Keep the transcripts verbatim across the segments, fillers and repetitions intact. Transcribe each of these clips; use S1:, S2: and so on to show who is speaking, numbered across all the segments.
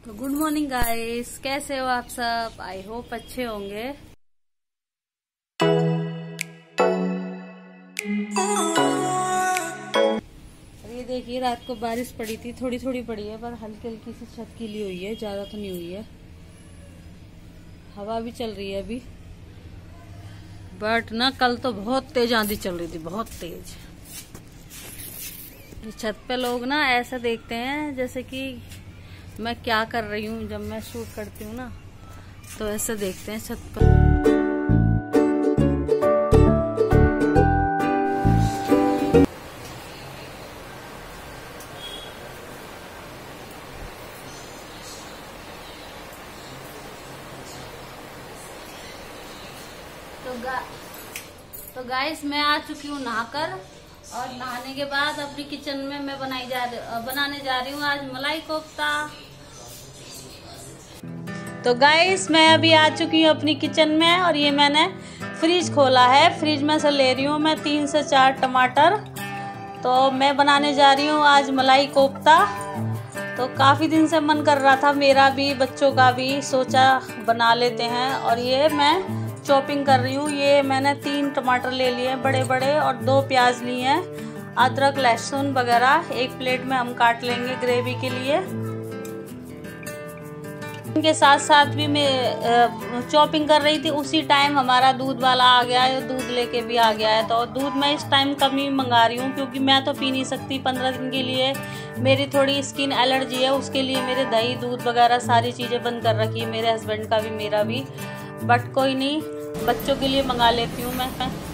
S1: तो good morning guys, कैसे हो आप सब। आई होप अच्छे होंगे। ये देखिए, रात को बारिश पड़ी थी, थोड़ी थोड़ी पड़ी है पर हल्की हल्की सी छत गीली हुई है, ज्यादा तो नहीं हुई है। हवा भी चल रही है अभी, बट ना कल तो बहुत तेज आंधी चल रही थी, बहुत तेज। छत पे लोग ना ऐसा देखते हैं जैसे कि मैं क्या कर रही हूँ। जब मैं शूट करती हूँ ना तो ऐसे देखते हैं छत पर। तो गा तो गाइस मैं आ चुकी हूँ नहाकर, और नहाने के बाद अपनी किचन में मैं बनाई जा बनाने जा रही हूँ आज मलाई कोफ्ता। तो गाइस मैं अभी आ चुकी हूँ अपनी किचन में, और ये मैंने फ्रिज खोला है। फ्रिज में से ले रही हूँ मैं तीन से चार टमाटर। तो मैं बनाने जा रही हूँ आज मलाई कोफ्ता। तो काफ़ी दिन से मन कर रहा था मेरा भी, बच्चों का भी, सोचा बना लेते हैं। और ये मैं चॉपिंग कर रही हूँ। ये मैंने तीन टमाटर ले लिए बड़े बड़े, और दो प्याज लिए हैं, अदरक लहसुन वगैरह एक प्लेट में हम काट लेंगे ग्रेवी के लिए। इनके साथ साथ भी मैं चॉपिंग कर रही थी, उसी टाइम हमारा दूध वाला आ गया है, दूध लेके भी आ गया है। तो दूध मैं इस टाइम कम ही मंगा रही हूँ, क्योंकि मैं तो पी नहीं सकती पंद्रह दिन के लिए। मेरी थोड़ी स्किन एलर्जी है, उसके लिए मेरे दही दूध वगैरह सारी चीज़ें बंद कर रखी है, मेरे हस्बैंड का भी मेरा भी। बट कोई नहीं, बच्चों के लिए मंगा लेती हूँ मैं।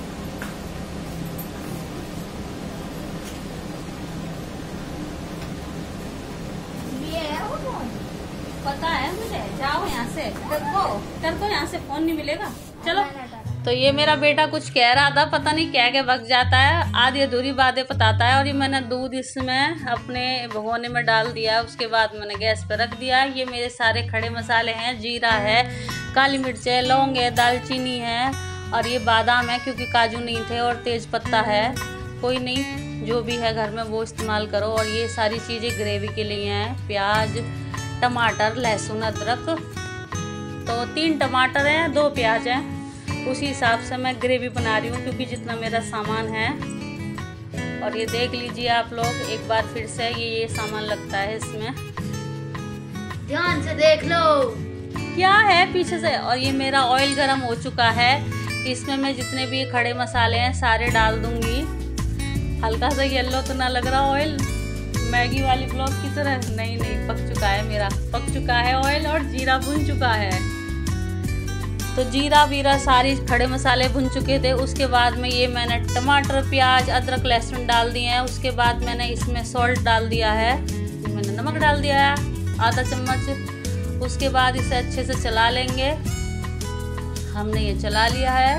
S1: पता है मुझे, जाओ यहाँ से, तेरे को यहाँ से फोन नहीं मिलेगा, चलो। तो ये मेरा बेटा कुछ कह रहा था, पता नहीं क्या क्या वक्त जाता है, आधी अधूरी बातें बताता है। और ये मैंने दूध इसमें अपने भगोने में डाल दिया, उसके बाद मैंने गैस पर रख दिया। ये मेरे सारे खड़े मसाले हैं, जीरा है, काली मिर्च है, लौंग है, दालचीनी है, और ये बादाम है क्योंकि काजू नहीं थे, और तेज पत्ता है। कोई नहीं, जो भी है घर में वो इस्तेमाल करो। और ये सारी चीज़ें ग्रेवी के लिए हैं, प्याज, टमाटर, लहसुन, अदरक। तो तीन टमाटर हैं, दो प्याज हैं, उसी हिसाब से मैं ग्रेवी बना रही हूँ, क्योंकि जितना मेरा सामान है। और ये देख लीजिए आप लोग एक बार फिर से, ये ये सामान लगता है इसमें, ध्यान से देख लो क्या है पीछे से। और ये मेरा ऑयल गर्म हो चुका है, इसमें मैं जितने भी खड़े मसाले हैं सारे डाल दूंगी। हल्का सा येलो तो ना लग रहा ऑयल, मैगी वाली ब्लॉग की तरह? नहीं नहीं, पक चुका है मेरा, पक चुका है ऑयल, और जीरा भुन चुका है। तो जीरा वीरा सारी खड़े मसाले भुन चुके थे। उसके बाद में ये मैंने टमाटर, प्याज, अदरक, लहसुन डाल दिए हैं। उसके बाद मैंने इसमें सॉल्ट डाल दिया है, मैंने नमक डाल दिया है आधा चम्मच। उसके बाद इसे अच्छे से चला लेंगे। हमने ये चला लिया है,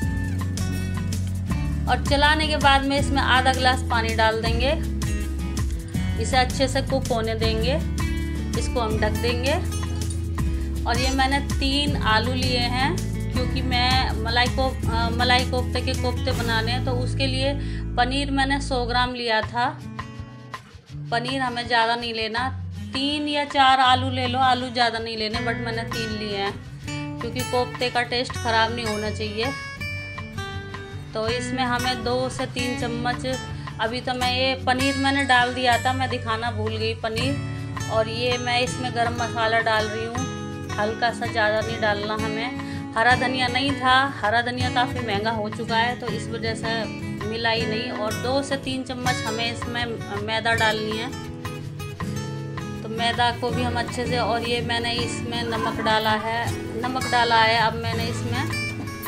S1: और चलाने के बाद में इसमें आधा गिलास पानी डाल देंगे। इसे अच्छे से कुक होने देंगे, इसको हम ढक देंगे। और ये मैंने तीन आलू लिए हैं, क्योंकि मैं मलाई को मलाई कोफ्ते के कोफ्ते बनाने हैं। तो उसके लिए पनीर मैंने सौ ग्राम लिया था। पनीर हमें ज़्यादा नहीं लेना, तीन या चार आलू ले लो, आलू ज़्यादा नहीं लेने, बट मैंने तीन लिए हैं, क्योंकि कोफ्ते का टेस्ट ख़राब नहीं होना चाहिए। तो इसमें हमें दो से तीन चम्मच, अभी तो मैं ये पनीर मैंने डाल दिया था, मैं दिखाना भूल गई पनीर। और ये मैं इसमें गरम मसाला डाल रही हूँ, हल्का सा, ज़्यादा नहीं डालना हमें। हरा धनिया नहीं था, हरा धनिया काफ़ी महंगा हो चुका है, तो इस वजह से मिला ही नहीं। और दो से तीन चम्मच हमें इसमें मैदा डालनी है, तो मैदा को भी हम अच्छे से। और ये मैंने इसमें नमक डाला है, नमक डाला है अब मैंने इसमें।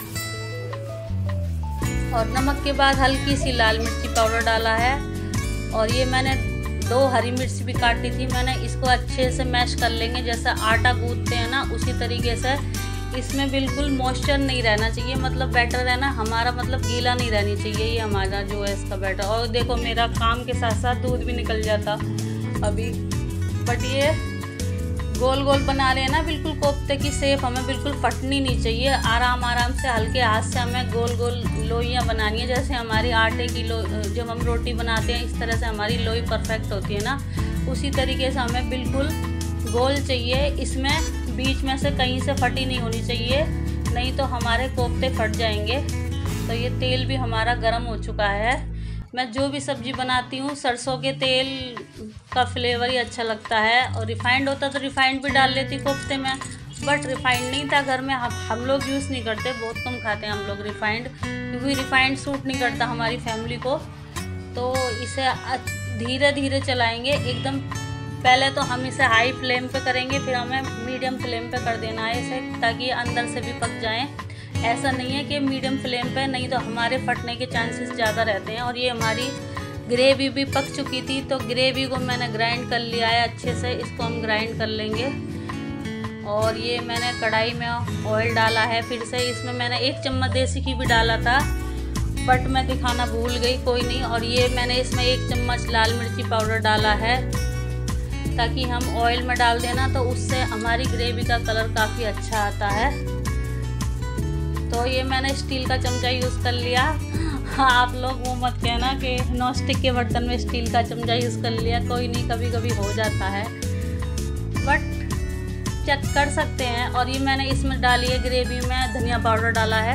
S1: और नमक के बाद हल्की सी लाल मिर्ची पाउडर डाला है। और ये मैंने दो हरी मिर्च भी काटी थी, मैंने इसको अच्छे से मैश कर लेंगे, जैसा आटा गूंथते हैं ना उसी तरीके से। इसमें बिल्कुल मॉइस्चर नहीं रहना चाहिए, मतलब बैटर है ना हमारा, मतलब गीला नहीं रहनी चाहिए ये हमारा जो है इसका बैटर। और देखो मेरा काम के साथ साथ दूध भी निकल जाता अभी। बट ये गोल गोल बना रहे हैं ना, बिल्कुल कोफ्ते की शेप हमें बिल्कुल फटनी नहीं चाहिए, आराम आराम से हल्के हाथ से हमें गोल गोल लोइयाँ बनानी है। जैसे हमारी आटे की लो जब हम रोटी बनाते हैं, इस तरह से हमारी लोई परफेक्ट होती है ना, उसी तरीके से हमें बिल्कुल गोल चाहिए, इसमें बीच में से कहीं से फटी नहीं होनी चाहिए, नहीं तो हमारे कोफ्ते फट जाएंगे। तो ये तेल भी हमारा गर्म हो चुका है। मैं जो भी सब्ज़ी बनाती हूँ सरसों के तेल का फ्लेवर ही अच्छा लगता है, और रिफाइंड होता तो रिफाइंड भी डाल लेती कोफ्ते में, बट रिफाइंड नहीं था घर में, हम हम लोग यूज़ नहीं करते, बहुत कम खाते हैं हम लोग रिफाइंड, क्योंकि रिफाइंड सूट नहीं करता हमारी फैमिली को। तो इसे धीरे धीरे चलाएंगे एकदम। पहले तो हम इसे हाई फ्लेम पे करेंगे, फिर हमें मीडियम फ्लेम पे कर देना है इसे, ताकि अंदर से भी पक जाएं। ऐसा नहीं है कि मीडियम फ्लेम पे, नहीं तो हमारे फटने के चांसेस ज़्यादा रहते हैं। और ये हमारी ग्रेवी भी पक चुकी थी, तो ग्रेवी को मैंने ग्राइंड कर लिया है अच्छे से, इसको हम ग्राइंड कर लेंगे। और ये मैंने कढ़ाई में ऑयल डाला है फिर से, इसमें मैंने एक चम्मच देसी घी भी डाला था, बट मैं दिखाना भूल गई, कोई नहीं। और ये मैंने इसमें एक चम्मच लाल मिर्ची पाउडर डाला है, ताकि हम ऑयल में डाल देना तो उससे हमारी ग्रेवी का कलर काफ़ी अच्छा आता है। तो ये मैंने स्टील का चमचा यूज़ कर लिया। हाँ, आप लोग वो मत कहना कि नॉन स्टिक के बर्तन में स्टील का चमचा यूज़ कर लिया, कोई नहीं, कभी कभी हो जाता है, बट चेक कर सकते हैं। और ये मैंने इसमें डाली है ग्रेवी में धनिया पाउडर डाला है,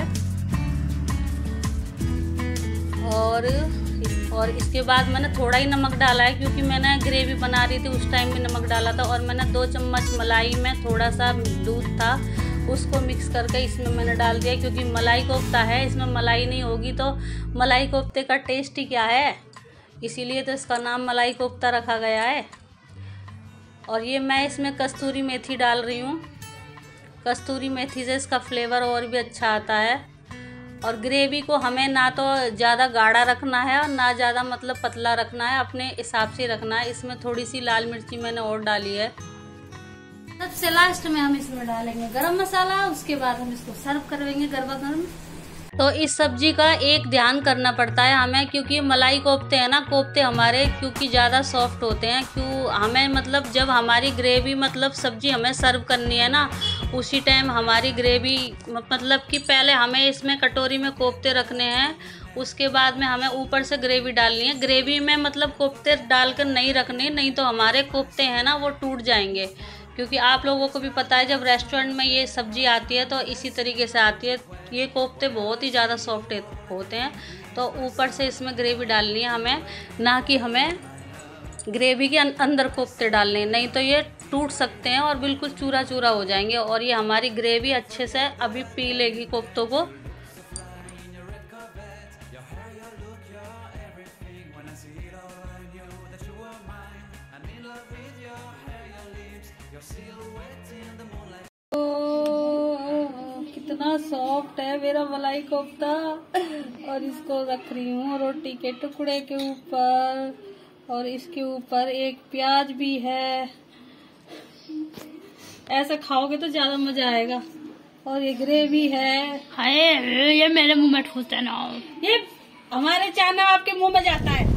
S1: और और इसके बाद मैंने थोड़ा ही नमक डाला है, क्योंकि मैंने ग्रेवी बना रही थी उस टाइम में नमक डाला था। और मैंने दो चम्मच मलाई में थोड़ा सा दूध था, उसको मिक्स करके इसमें मैंने डाल दिया, क्योंकि मलाई कोफ्ता है, इसमें मलाई नहीं होगी तो मलाई कोफ्ते का टेस्ट ही क्या है, इसीलिए तो इसका नाम मलाई कोफ्ता रखा गया है। और ये मैं इसमें कस्तूरी मेथी डाल रही हूँ, कस्तूरी मेथी से इसका फ्लेवर और भी अच्छा आता है। और ग्रेवी को हमें ना तो ज़्यादा गाढ़ा रखना है और ना ज़्यादा मतलब पतला रखना है, अपने हिसाब से रखना है। इसमें थोड़ी सी लाल मिर्ची मैंने और डाली है। सबसे लास्ट में हम इसमें डालेंगे गरम मसाला, उसके बाद हम इसको सर्व करेंगे गरबा गर्म। तो इस सब्जी का एक ध्यान करना पड़ता है हमें, क्योंकि मलाई कोफ्ते हैं ना, कोफ्ते हमारे क्योंकि ज़्यादा सॉफ्ट होते हैं, क्यों हमें मतलब जब हमारी ग्रेवी मतलब सब्जी हमें सर्व करनी है ना, उसी टाइम हमारी ग्रेवी मतलब कि पहले हमें इसमें कटोरी में कोफ्ते रखने हैं, उसके बाद में हमें ऊपर से ग्रेवी डालनी है। ग्रेवी में मतलब कोफ्ते डालकर नहीं रखने, नहीं तो हमारे कोफ्ते हैं ना वो टूट जाएंगे, क्योंकि आप लोगों को भी पता है जब रेस्टोरेंट में ये सब्ज़ी आती है तो इसी तरीके से आती है। ये कोफ्ते बहुत ही ज़्यादा सॉफ्ट होते हैं, तो ऊपर से इसमें ग्रेवी डालनी है हमें, ना कि हमें ग्रेवी के अंदर कोफ्ते डालने हैं, नहीं तो ये टूट सकते हैं और बिल्कुल चूरा चूरा हो जाएंगे। और ये हमारी ग्रेवी अच्छे से अभी पी लेगी कोफ्तों को। कितना सॉफ्ट है मेरा मलाई कोफ्ता, और इसको रख रही हूँ रोटी के टुकड़े के ऊपर, और इसके ऊपर एक प्याज भी है। ऐसा खाओगे तो ज्यादा मजा आएगा। और ये ग्रेवी है,
S2: हाय ये मेरे मुंह में ठूसता ना,
S1: ये हमारे चाना आपके मुंह में जाता है।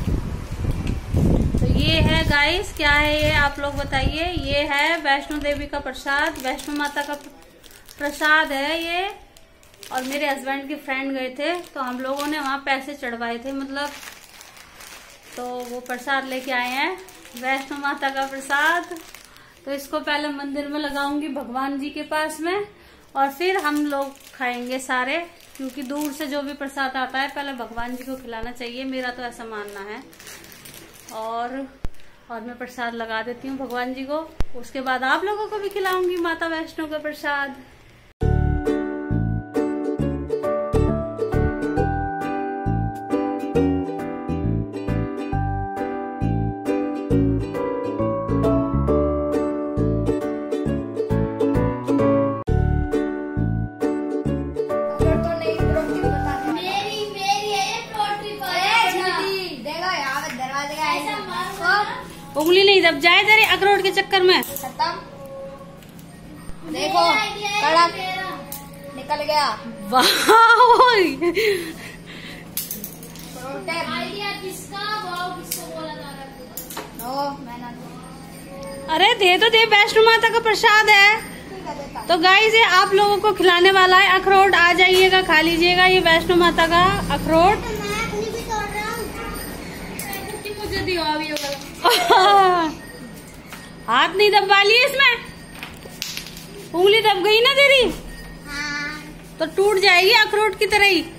S1: तो ये है गाइस, क्या है ये आप लोग बताइए। ये है वैष्णो देवी का प्रसाद, वैष्णो माता का प्रसाद है ये। और मेरे हस्बैंड के फ्रेंड गए थे तो हम लोगों ने वहाँ पैसे चढ़वाए थे मतलब, तो वो प्रसाद लेके आए हैं, वैष्णो माता का प्रसाद। तो इसको पहले मंदिर में लगाऊंगी भगवान जी के पास में, और फिर हम लोग खाएंगे सारे, क्योंकि दूर से जो भी प्रसाद आता है पहले भगवान जी को खिलाना चाहिए, मेरा तो ऐसा मानना है। और और मैं प्रसाद लगा देती हूँ भगवान जी को, उसके बाद आप लोगों को भी खिलाऊंगी माता वैष्णो का प्रसाद। उंगली नहीं दब जाए तेरे अखरोट के चक्कर में।
S2: देखो कड़क निकल गया।
S1: वाह अरे दे तो दे, वैष्णो माता का प्रसाद है। तो गाइस ये आप लोगों को खिलाने वाला है अखरोट, आ जाइएगा खा लीजिएगा ये वैष्णो माता का अखरोट। मुझे दियो हाथ नहीं दबा लिए इसमें, उंगली दब गई ना तेरी।
S2: हाँ।
S1: तो टूट जाएगी अखरोट की तरह ही।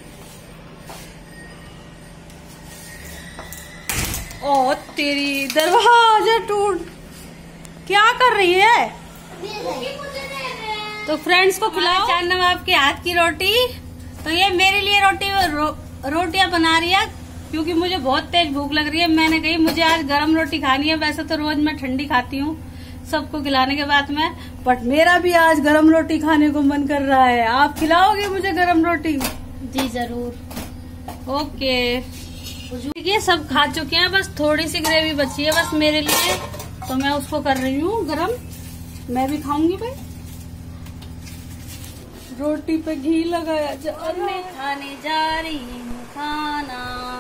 S1: ओ तेरी दरवाजा टूट, क्या कर रही है? तो फ्रेंड्स को खिलाओ चांद नवाब के हाथ की रोटी। तो ये मेरे लिए रोटी रो, रोटियां बना रही है क्योंकि मुझे बहुत तेज भूख लग रही है। मैंने कही मुझे आज गरम रोटी खानी है, वैसे तो रोज मैं ठंडी खाती हूँ सबको खिलाने के बाद में, बट मेरा भी आज गरम रोटी खाने को मन कर रहा है। आप खिलाओगे मुझे गरम रोटी?
S2: जी जरूर।
S1: ओके, ये सब खा चुके हैं, बस थोड़ी सी ग्रेवी बची है बस मेरे लिए, तो मैं उसको कर रही हूँ गरम। मैं भी खाऊंगी भाई। रोटी पे घी लगाया जा, और मैं खाने जा रही हूँ खाना।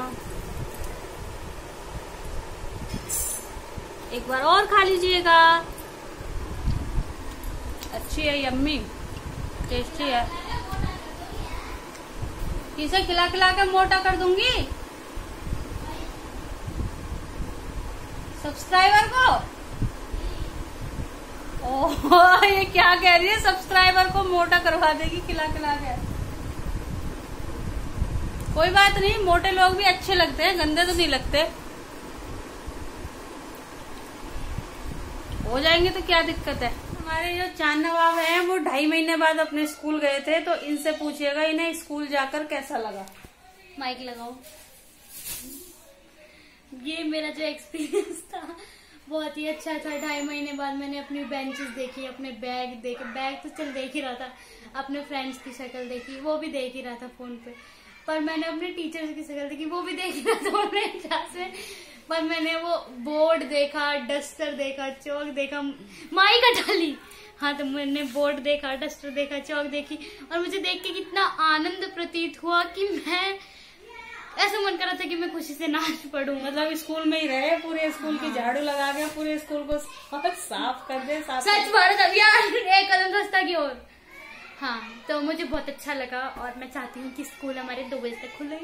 S1: एक बार और खा लीजिएगा। अच्छी है, यम्मी, टेस्टी है। इसे खिला खिला के मोटा कर दूंगी सब्सक्राइबर को। ओह, ये क्या कह रही है? सब्सक्राइबर को मोटा करवा देगी खिला खिला के। कोई बात नहीं, मोटे लोग भी अच्छे लगते हैं, गंदे तो नहीं लगते। हो जाएंगे तो क्या दिक्कत है। हमारे जो चांद नवाब हैं वो ढाई महीने बाद अपने स्कूल गए थे, तो इनसे पूछिएगा इन्हें स्कूल जाकर कैसा लगा।
S2: माइक लगाओ। ये मेरा जो एक्सपीरियंस था बहुत ही अच्छा था। ढाई महीने बाद मैंने अपनी बेंचेस देखी, अपने बैग देखे, बैग तो चल देख ही रहा था, अपने फ्रेंड्स की शक्ल देखी, वो भी देख ही रहा था फोन पे, पर मैंने अपने टीचर्स की शक्ल देखी, वो भी देख ही रहा था ऑनलाइन क्लास में, पर मैंने वो बोर्ड देखा, डस्टर देखा, चौक देखा, माई का डाली। हाँ, तो मैंने बोर्ड देखा, डस्टर देखा, चौक देखी, और मुझे देख के कितना आनंद प्रतीत हुआ कि मैं ऐसा मन कर रहा था कि मैं खुशी से नाच पड़ूं।
S1: मतलब स्कूल में ही रहे, पूरे स्कूल की झाड़ू लगा के पूरे स्कूल को साफ कर दे। साफ
S2: सच भारत अभियान एक कदम रास्ता की ओर। हाँ, तो मुझे बहुत अच्छा लगा और मैं चाहती हूँ कि स्कूल हमारे दो बजे तक खुले।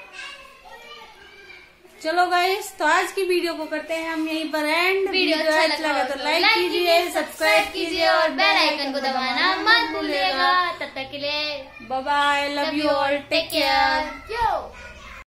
S1: चलो गाइस, तो आज की वीडियो को करते हैं हम यहीं पर एंड।
S2: वीडियो अच्छा लगा तो लाइक कीजिए, सब्सक्राइब कीजिए और बेल आइकन को दबाना मत भूलिएगा। तब तक के लिए
S1: bye bye, love you all, take care.